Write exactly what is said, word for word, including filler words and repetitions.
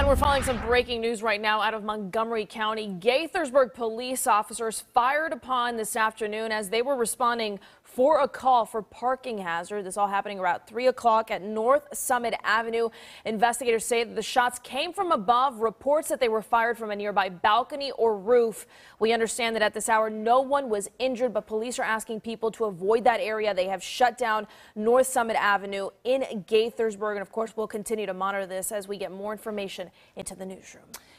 And we're following some breaking news right now out of Montgomery County. Gaithersburg police officers fired upon this afternoon as they were responding for a call for parking hazard. This all happening around three o'clock at North Summit Avenue. Investigators say that the shots came from above. Reports that they were fired from a nearby balcony or roof. We understand that at this hour no one was injured, but police are asking people to avoid that area. They have shut down North Summit Avenue in Gaithersburg, and of course we'll continue to monitor this as we get more information into the newsroom.